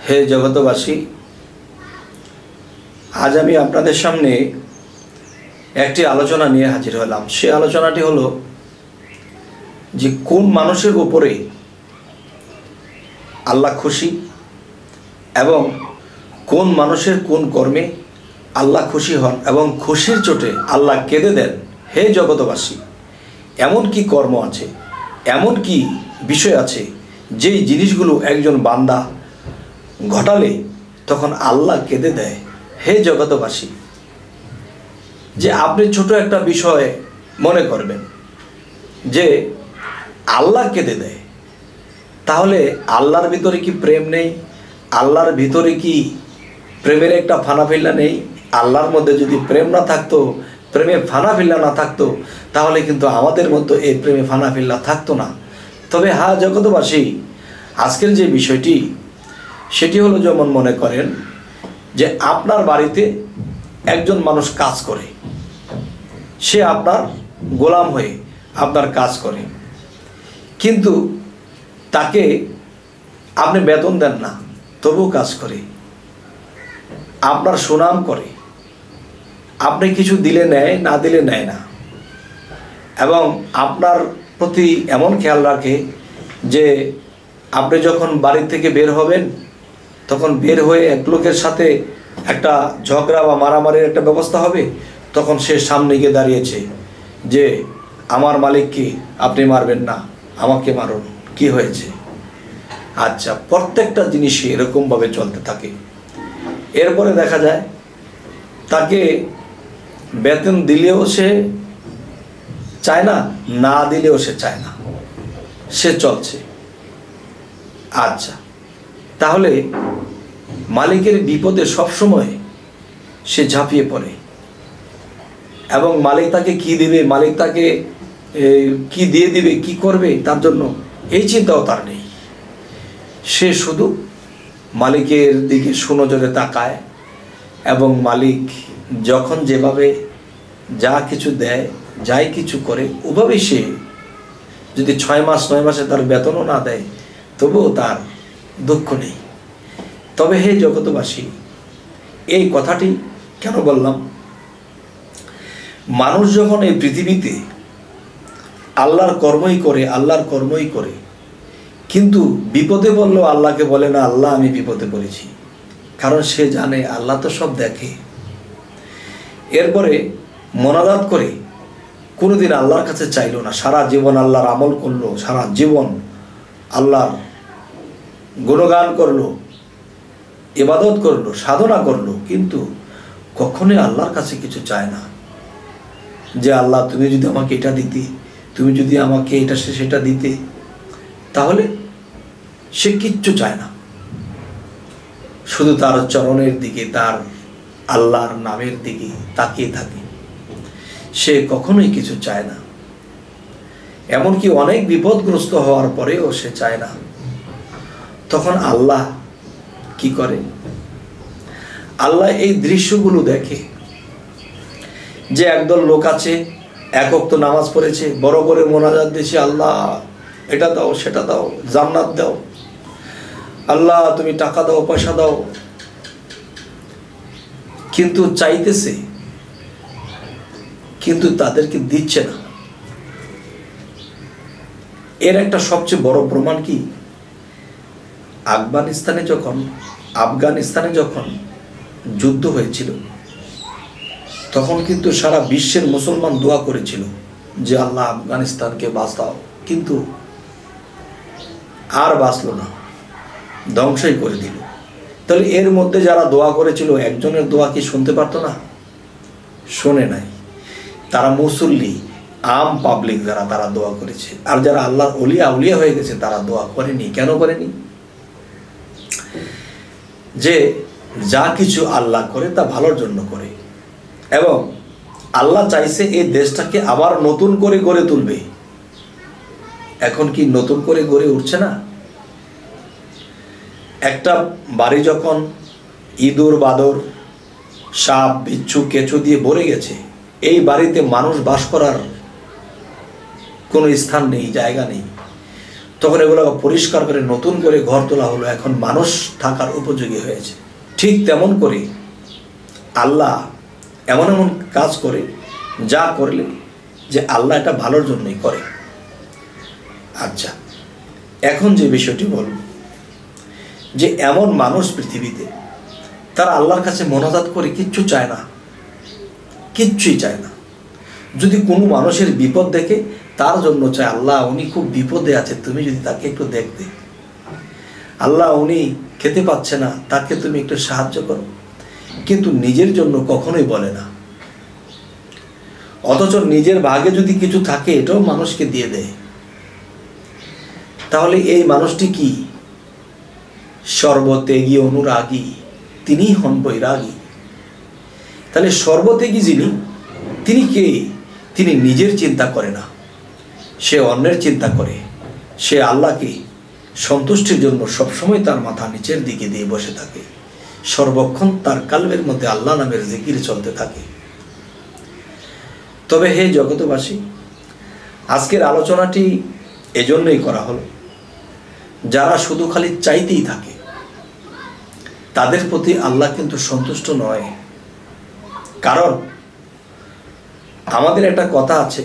হে জগতবাসী, আজ আমি আপনাদের সামনে একটি আলোচনা নিয়ে হাজির হলাম। সেই আলোচনাটি হলো যে কোন মানুষের উপরে আল্লাহ খুশি এবং কোন মানুষের কোন কর্মে আল্লাহ খুশি হন এবং খুশির চোটে আল্লাহ কেঁদে দেন। হে জগতবাসী, এমন কি কর্ম আছে, এমন কি বিষয় আছে যেই জিনিসগুলো একজন বান্দা ঘটালে তখন আল্লাহ কেঁদে দেয়। হে জগতবাসী, যে আপনি ছোট একটা বিষয় মনে করবেন যে আল্লাহ কেঁদে দেয়, তাহলে আল্লাহর ভিতরে কি প্রেম নেই? আল্লাহর ভিতরে কি প্রেমের একটা ফানাফিল্লা নেই? আল্লাহর মধ্যে যদি প্রেম না থাকতো, প্রেমে ফানাফিল্লা না থাকতো, তাহলে কিন্তু আমাদের মধ্যে এই প্রেমে ফানাফিল্লা থাকতো না। তবে হ্যাঁ জগতবাসী, আজকের যে বিষয়টি সেটি হলো, যেমন মনে করেন যে আপনার বাড়িতে একজন মানুষ কাজ করে, সে আপনার গোলাম হয়ে আপনার কাজ করে, কিন্তু তাকে আপনি বেতন দেন না, তবুও কাজ করে, আপনার সুনাম করে, আপনি কিছু দিলে নেয়, না দিলে নেয় না, এবং আপনার প্রতি এমন খেয়াল রাখে যে আপনি যখন বাড়ি থেকে বের হবেন তখন বের হয়ে এক লোকের সাথে একটা ঝগড়া বা মারামারির একটা ব্যবস্থা হবে, তখন সে সামনে গিয়ে দাঁড়িয়েছে যে আমার মালিককে আপনি মারবেন না, আমাকে মারুন, কি হয়েছে? আচ্ছা, প্রত্যেকটা জিনিসই এরকমভাবে চলতে থাকে। এরপরে দেখা যায় তাকে বেতন দিলেও সে চায় না, না দিলেও সে চায় না, সে চলছে। আচ্ছা, তাহলে মালিকের বিপদে সবসময় সে ঝাঁপিয়ে পড়ে এবং মালিক তাকে কি দিবে, মালিক তাকে কি দিয়ে দিবে, কি করবে, তার জন্য এই চিন্তাও তার নেই। সে শুধু মালিকের দিকে সুনজরে তাকায় এবং মালিক যখন যেভাবে যা কিছু দেয়, যাই কিছু করে, ওভাবেই সে যদি 6 মাস 9 মাসে তার বেতনও না দেয়, তবুও তার দুঃখ নেই। তবে হে জগতবাসী, এই কথাটি কেন বললাম? মানুষ যখন এই পৃথিবীতে আল্লাহর কর্মই করে, কিন্তু বিপদে বললেও আল্লাহকে বলে না আল্লাহ আমি বিপদে পড়েছি, কারণ সে জানে আল্লাহ তো সব দেখে। এরপরে মোনাজাত করে কোনোদিন আল্লাহর কাছে চাইলো না, সারা জীবন আল্লাহর আমল করলো, সারা জীবন আল্লাহর গুণগান করলো, ইবাদত করলো, সাধনা করলো, কিন্তু কখনোই আল্লাহর কাছে কিছু চায় না যে আল্লাহ তুমি যদি আমাকে এটা দিতে, তুমি যদি আমাকে এটা সেটা দিতে, তাহলে সে কিচ্ছু চায় না, শুধু তার চরণের দিকে, তার আল্লাহর নামের দিকে তাকিয়ে থাকে। সে কখনোই কিছু চায় না, এমনকি অনেক বিপদগ্রস্ত হওয়ার পরেও সে চায় না। তখন আল্লাহ কি করে? আল্লাহ এই দৃশ্যগুলো দেখে যে একদল লোক আছে, এক ওয়াক্ত নামাজ পড়েছে, বড় করে মোনাজাত দিয়েছে, আল্লাহ এটা দাও, সেটা দাও, জান্নাত দাও, আল্লাহ তুমি টাকা দাও, পয়সা দাও, কিন্তু চাইতেছে, কিন্তু তাদেরকে দিচ্ছে না। এর একটা সবচেয়ে বড় প্রমাণ কি? আফগানিস্তানে যখন যুদ্ধ হয়েছিল, তখন কিন্তু সারা বিশ্বের মুসলমান দোয়া করেছিল যে আল্লাহ আফগানিস্তানকে বাঁচাও, কিন্তু আর বাঁচল না, ধ্বংসই করে দিল। তাহলে এর মধ্যে যারা দোয়া করেছিল, একজনের দোয়া কি শুনতে পারতো না? শোনে নাই। তারা মুসল্লি, আম পাবলিক যারা, তারা দোয়া করেছে। আর যারা আল্লাহর আউলিয়া হয়ে গেছে, তারা দোয়া করেনি। কেন করেনি? যে যা কিছু আল্লাহ করে তা ভালোর জন্য করে, এবং আল্লাহ চাইছে এই দেশটাকে আবার নতুন করে গড়ে তুলবে। এখন কি নতুন করে গড়ে উঠছে না? একটা বাড়ি যখন ইঁদুর, বাদর, সাপ, বিচ্ছু, কেঁচো দিয়ে ভরে গেছে, এই বাড়িতে মানুষ বাস করার কোনো স্থান নেই, জায়গা নেই, তখন এগুলোকে পরিষ্কার করে নতুন করে ঘর তোলা হলো, এখন মানুষ থাকার উপযোগী হয়েছে। ঠিক তেমন করে আল্লাহ এমন এমন কাজ করে যা করলে যে আল্লাহ এটা ভালোর জন্যই করে। আচ্ছা, এখন যে বিষয়টি বলব যে এমন মানুষ পৃথিবীতে তারা আল্লাহর কাছে মোনাজাত করে কিচ্ছু চায় না, কিচ্ছুই চায় না। যদি কোনো মানুষের বিপদ দেখে তার জন্য চায় আল্লাহ উনি খুব বিপদে আছে, তুমি যদি তাকে একটু দেখতে, আল্লাহ উনি খেতে পাচ্ছে না, তাকে তুমি একটু সাহায্য করো, কিন্তু নিজের জন্য কখনোই বলে না। অথচ নিজের ভাগে যদি কিছু থাকে এটাও মানুষকে দিয়ে দেয়। তাহলে এই মানুষটি কি? সর্বত্যাগী অনুরাগী, তিনিই হন বৈরাগী। তাহলে সর্বত্যাগী যিনি, তিনি কে? তিনি নিজের চিন্তা করে না, সে অন্যের চিন্তা করে। সে আল্লাহকে সন্তুষ্টির জন্য সবসময় তার মাথা নিচের দিকে দিয়ে বসে থাকে, সর্বক্ষণ তার কালবের মধ্যে আল্লাহ নামের জিকির চলতে থাকে। তবে হে জগতবাসী, আজকের আলোচনাটি এজন্যই করা হলো, যারা শুধু খালি চাইতেই থাকে তাদের প্রতি আল্লাহ কিন্তু সন্তুষ্ট নয়। কারণ আমাদের একটা কথা আছে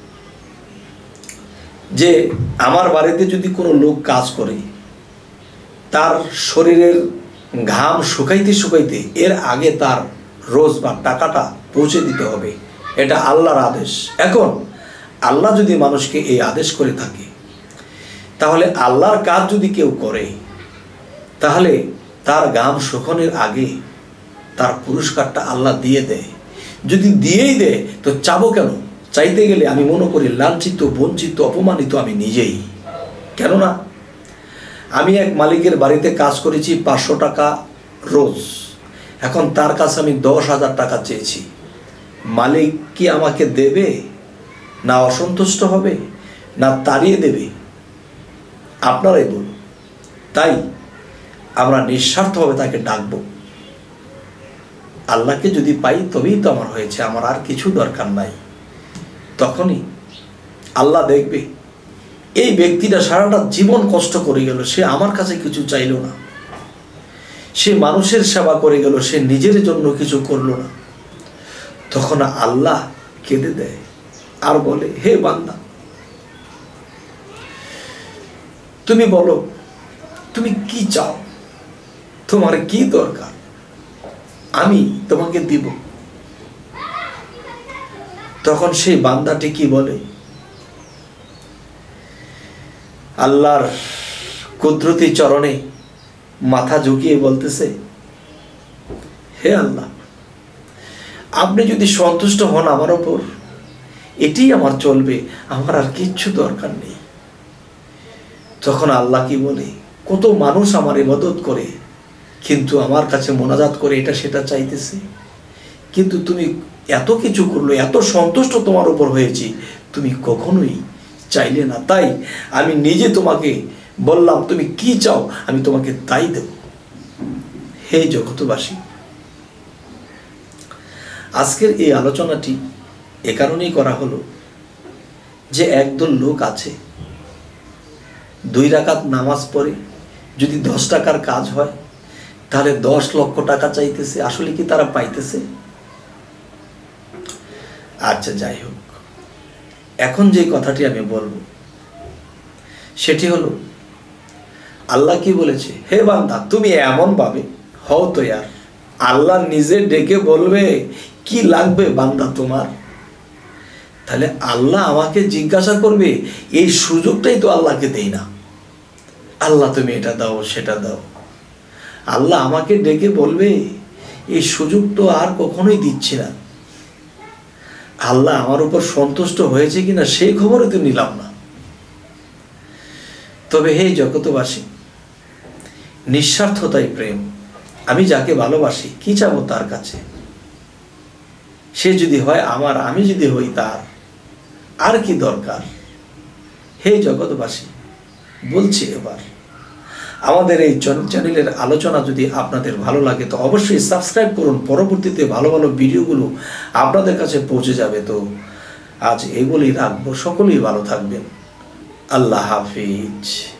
যে আমার বাড়িতে যদি কোনো লোক কাজ করে, তার শরীরের ঘাম শুকাইতে শুকাইতে এর আগে তার রোজ বা টাকাটা পৌঁছে দিতে হবে, এটা আল্লাহর আদেশ। এখন আল্লাহ যদি মানুষকে এই আদেশ করে থাকে, তাহলে আল্লাহর কাজ যদি কেউ করে, তাহলে তার ঘাম শুকানোর আগে তার পুরস্কারটা আল্লাহ দিয়ে দেয়। যদি দিয়েই দেয় তো চাবো কেন? চাইতে গেলে আমি মনে করি লাঞ্ছিত, বঞ্চিত, অপমানিত আমি নিজেই। কেননা আমি এক মালিকের বাড়িতে কাজ করেছি 500 টাকা রোজ, এখন তার কাছে আমি 10,000 টাকা চেয়েছি। মালিক কি আমাকে দেবে? না অসন্তুষ্ট হবে, না তাড়িয়ে দেবে? আপনারাই বলুন। তাই আমরা নিঃস্বার্থভাবে তাকে ডাকবো। আল্লাহকে যদি পাই তবেই তো আমার হয়েছে, আমার আর কিছু দরকার নাই। তখনই আল্লাহ দেখবে এই ব্যক্তিটা সারাটা জীবন কষ্ট করে গেল, সে আমার কাছে কিছু চাইল না, সে মানুষের সেবা করে গেল, সে নিজের জন্য কিছু করলো না। তখন আল্লাহ কেঁদে দেয় আর বলে, হে বান্দা, তুমি বলো তুমি কি চাও, তোমার কি দরকার, আমি তোমাকে দিব। তখন সেই বান্দাটি কি বলে? আল্লাহর কুদরতি চরণে মাথা ঝুঁকিয়ে বলতেছে, হে আল্লাহ, আপনি যদি সন্তুষ্ট হন আমার ওপর, এটি আমার চলবে, আমার আর কিচ্ছু দরকার নেই। তখন আল্লাহ কি বলে, কত মানুষ আমার ইবাদত করে কিন্তু আমার কাছে মোনাজাত করে এটা সেটা চাইতেছে, কিন্তু তুমি এত কিছু করলো, এত সন্তুষ্ট তোমার উপর হয়েছি, তুমি কখনোই চাইলে না। তাই আমি নিজে তোমাকে বললাম তুমি কি চাও, আমি তোমাকে তাই দেব। হে জগতবাসী, আজকের এই আলোচনাটি এ কারণেই করা হলো যে একদল লোক আছে 2 রাকাত নামাজ পড়ে যদি 10 টাকার কাজ হয় তাহলে 10 লক্ষ টাকা চাইতেছে। আসলে কি তারা পাইতেছে? আচ্ছা, যাই হোক, এখন যে কথাটি আমি বলবো সেটি হলো, আল্লাহ কি বলেছে, হে বান্দা তুমি এমন ভাবে হও তৈয়ার। আল্লাহ নিজে ডেকে বলবে কি লাগবে বান্দা তোমার। তাহলে আল্লাহ আমাকে জিজ্ঞাসা করবে, এই সুযোগটাই তো আল্লাহকে দেই না। আল্লাহ তুমি এটা দাও সেটা দাও, আল্লাহ আমাকে ডেকে বলবে এই সুযোগ তো আর কখনোই দিচ্ছি না। আল্লাহ আমার উপর সন্তুষ্ট হয়েছে কিনা সেই খবরই তো নিলাম না। তবে হে জগতবাসী, নিঃস্বার্থতাই প্রেম। আমি যাকে ভালোবাসি কি চাবো তার কাছে? সে যদি হয় আমার, আমি যদি হই তার, আর কি দরকার? হে জগতবাসী, বলছি এবার আমাদের এই চ্যানেলের আলোচনা যদি আপনাদের ভালো লাগে তো অবশ্যই সাবস্ক্রাইব করুন, পরবর্তীতে ভালো ভালো ভিডিওগুলো আপনাদের কাছে পৌঁছে যাবে। তো আজ এই বলেই রাখবো, সকলেই ভালো থাকবেন। আল্লাহ হাফিজ।